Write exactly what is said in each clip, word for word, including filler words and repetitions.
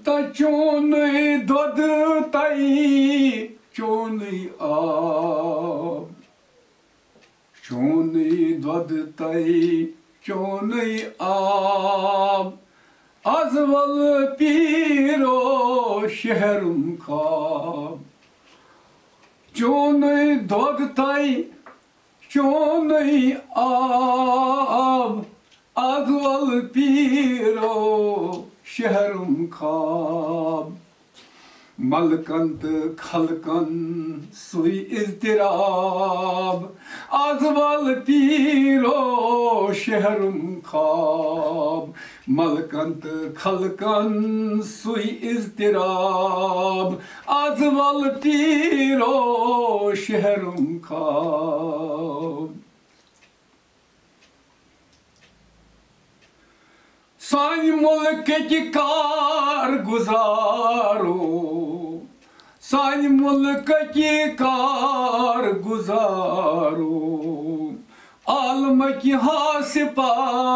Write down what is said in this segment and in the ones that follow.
चोनई दुध तई चोनई आब चोनई दुध तई चोनई आब अजवल पीरो शहरुम खाब चोनई दुध तई चोनई आब अजवल पीरो शहरुम खाब मलकंत खलकन सुई इज़्तिराब अजवल पीरो शहरुम खाब मलकंत खलकन सुई इज़्तिराब अजवल पीरो शहरुम खाब सानी मुल्क की कार गुजारो सानी मुल्क की कार गुजारो आलम की हासिपा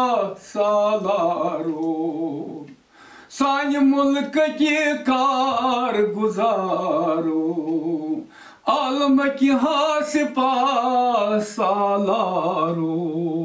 सालारो सानी मुल्क की कार गुजारो आलम की हासिपा सालारो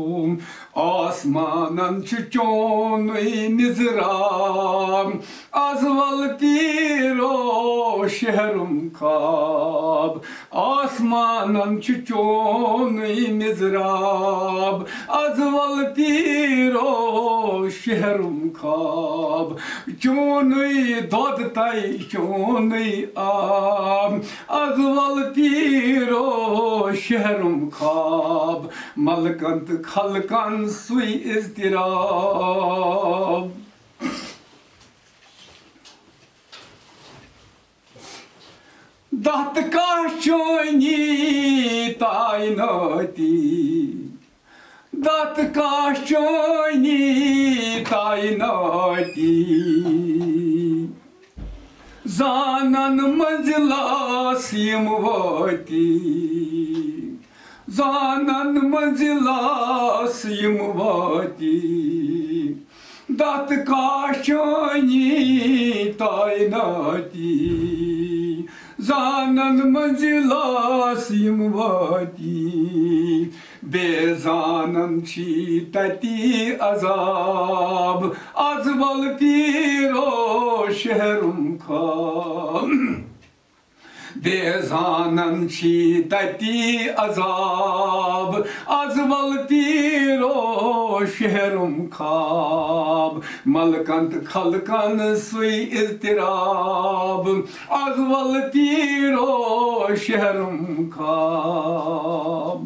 आसमानन चोनई मिज़राब अजवल पीरो शहरुम खाब आसमानन चोनई मिज़राब अजवल पीरो शहरुम खाब चोनई दुध तई चोनई आब अजवल पीरो शहरुम खाब मलकंत खलकन सुई इज़्तिराब दहत का चोनी ताइनाती दहत का चोनी ताइनाती जानन मंजिला सिमवती जानन मंजिला सिमवती दत काशनी ताइनाती जानन मंजिला सिमवती बेजानन छी तती अजाब अजवल पीरो शहरुम खाब बेजानन छी तती अजाब अजवल पीरो शहरुम खाब मलकंत खलकन सुई इज़्तिराब अजवल पीरो शहरुम खाब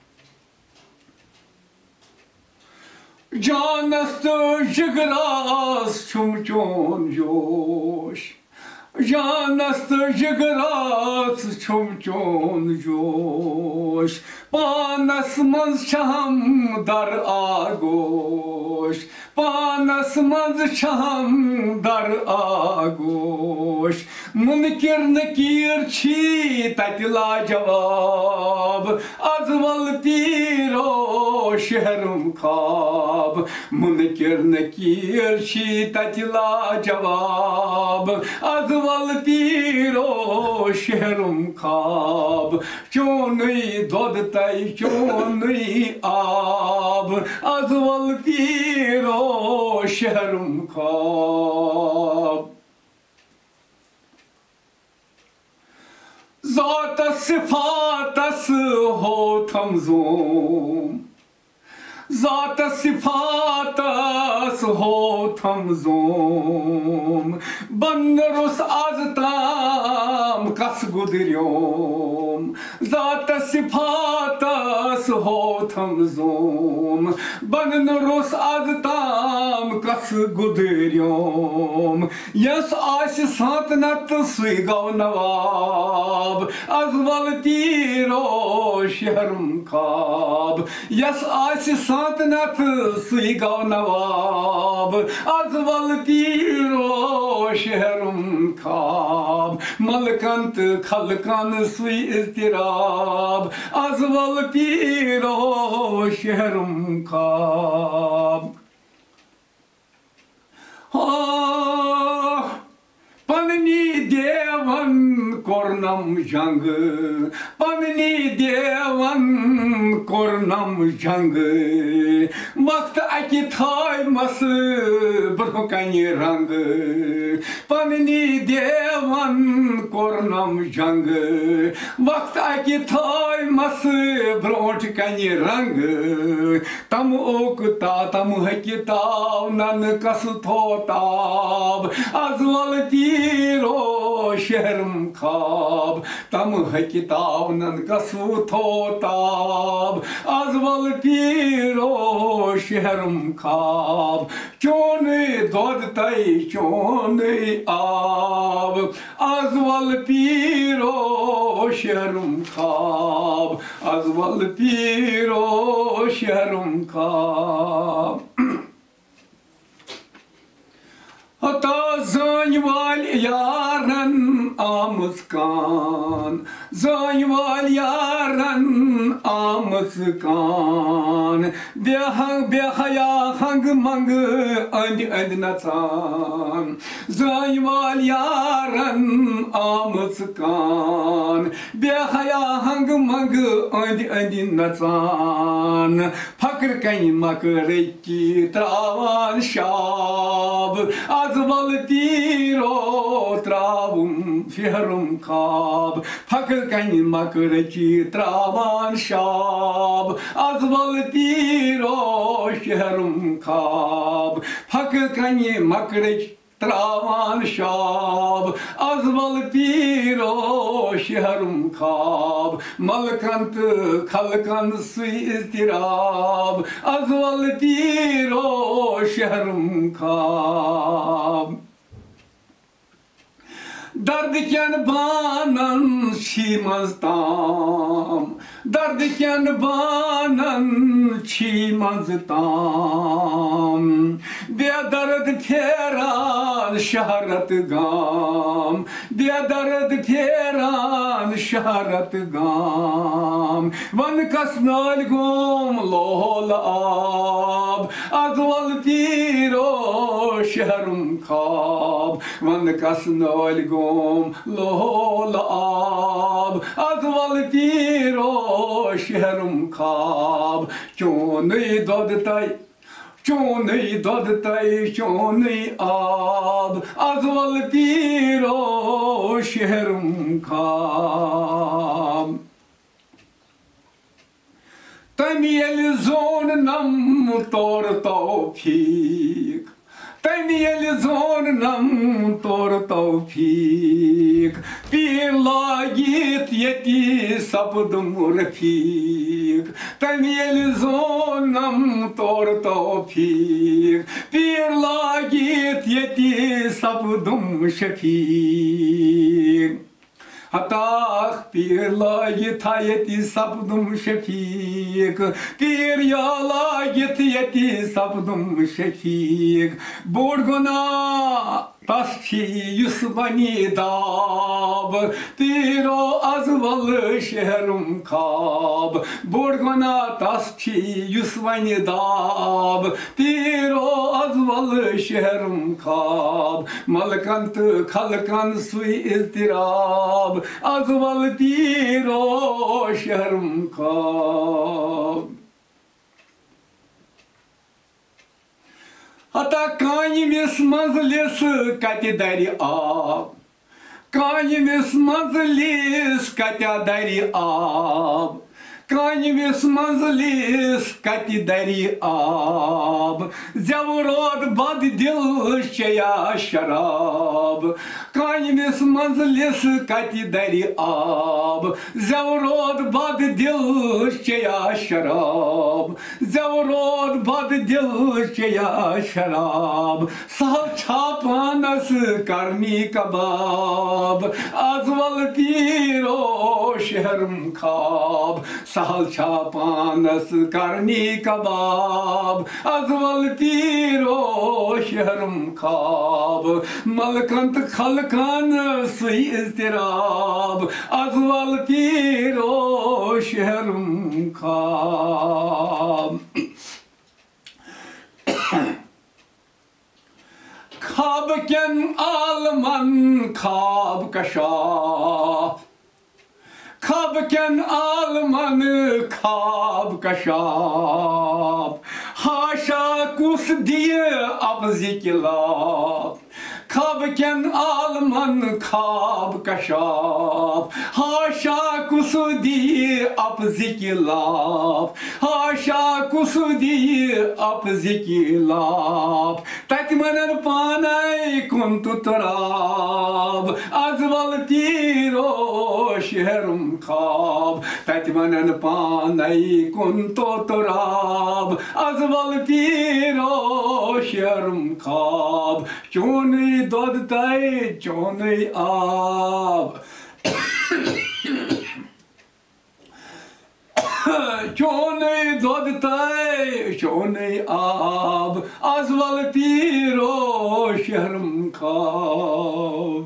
जानस्त जिगरास छुम चोन जोश जानस्त जिगरास छुम चोन जोश पानस मंज छहम दर आगोश पानस मंज छहम दर आगोश मुनकिर नकीर छी तति लाजवाब अजवल पीरो शहरुम खाब मुनकिर नकीर छी तति लाजवाब अजवल पीरो शहरुम खाब चोनई दुध तई चोनई आब अजवल पीरो शहरुम खाब ज़ात सिफातस हो थमज़ोम ज़ात सिफातस हो थमज़ोम बन्नरुस आज़ताम कस गुदरियोम ज़ात सिफातस हो थमज़ोम बन्नरुस आज़ताम कस गुदरियोम यस आश सातनत सुई गौ नवाब अजवल पीरो शहरुम खाब यस आश सातनत सुई गौ नवाब अजवल पीरो शहरुम खाब मलकंत खलकन सुई इज़्तिराब अजवल पीरो शहरुम खाब kornam jang pamni devan kornam jang vakt aki thay mas brokani rang pamni devan kornam jang vakt aki thay mas brokani rang tam okta tam hakita nan kas thotab azwal tiro şehrim kab tam hakita nan kas thotab azwal tiro şehrim kab chone dod tay chone ab azwal tiro şehrim kab azwal tiro şehrim kab Hatta zanyval yaran amızkan Zanyval yaran amızkan Behang behaya hang mang andi andi natsan Zanyval yaran amızkan Behaya hang mang andi andi natsan Fakir kani makreki travan şab azval tiro travum fihrum kab fakir kani makreki travan şab azval tiro şehrum kab fakir kani makreki travan şab azval tiro şehrum kab malkant kalkan su istirab azval tiro şehrum kab Dardiken banan çimaztam Dardiken banan çimaztam Diye dard peran şahrat gam Diye dard peran şahrat gam Van kasnal gom lohol ab Azval tiro şehrum kab Van kasnal gom lohol ab azval tiro şehrum kab chone dodtay chone dodtay chone ab azval tiro şehrum kab Tamiyel zon nam tor tawfik Tamiyel zon nam tor tawfik Bir la git yeti sapdım refik Tamiyel zon nam tor tawfik Bir la git yeti sapdım şefik Hatta bir la git yeti sapdım şefik Bir yala git yeti sapdım şefik Borgona Tasçı Yusufani dab Tiro azval şehrum kab Borgona tasçı Yusufani dab Tiro azval şehrum kab Malkant kalkan su istirab Azval tiro şehrum kab Hatta kanimiz mazlis kati dari ab Kanimiz mazlis kati dari ab Kanimiz mazlis kati dari ab Zavrod bad dil şeya şarab Kanimiz mazlis kati dari ab Zavrod bad dil şeya şarab Zavrod bad dil şeya şarab Sal çapanas karmi kabab Azval tiro şehrum kab Sahal çapanas karni kabab Azval tiro şehrum kab Malkant kalkan suy istirab Azval tiro şehrum kab Kabken alman kab kaşaf ख्वाब केन आलमन ख्वाब कशाब हाशा कुस दिए अब जिकिलाब ख्वाब केन आलमन ख्वाब कशाब हाशा कुस दिए अब जिकिलाब हाशा कुस दिए अब जिकिलाब तत मनन पानै कुन तुतराब अजवल तीरो शहरम खाब तत मनन पानै कुन तुतराब अजवल तीरो शहरम खाब चोनै दोद तै चोनै आब चोनै दोद तै चोनै आब अजवल पीरो शहरम खाब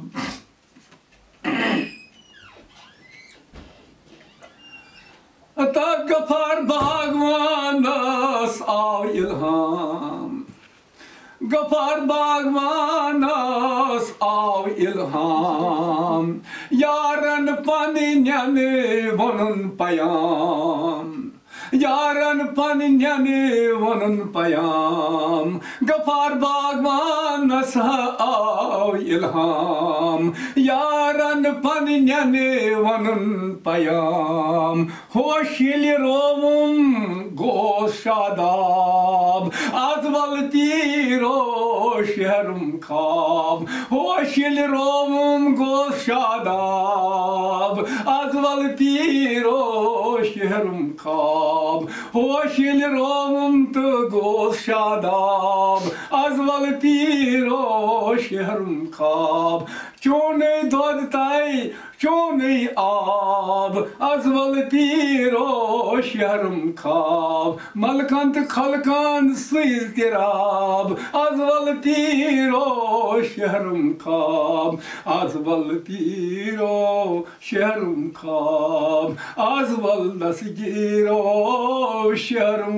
त गफार बागवानस आव इल्हाम गफार बागवानस आव इल्हाम यारन पनियन वनुन पयाम यारन पनियन वनुन पयाम गफार बागवानस आव इल्हाम यारन पनियन वनुन पयाम होश यिलि रोवुम गोस शादाब अजवल तीरो शहरम खाब होश यिलि रोवुम गोस शादाब अजवल तीरो शहरम खाब होश यिलि रोवुम तो गोस शादाब अजवल तीरो शहरम खाब चोनै दोद तै चोनै आब अजवल तीरो शहरम खाब मलकन तो खलकन सैज तिराब अजवल तीरो शहरम खाब अजवल तीरो शहरम खाब अजवल दसगिरो शहरम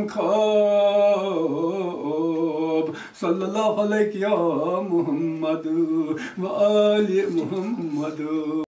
खाब सल्लल्लाहु अलैहि या मुहम्मद व आलि मुहम्मद।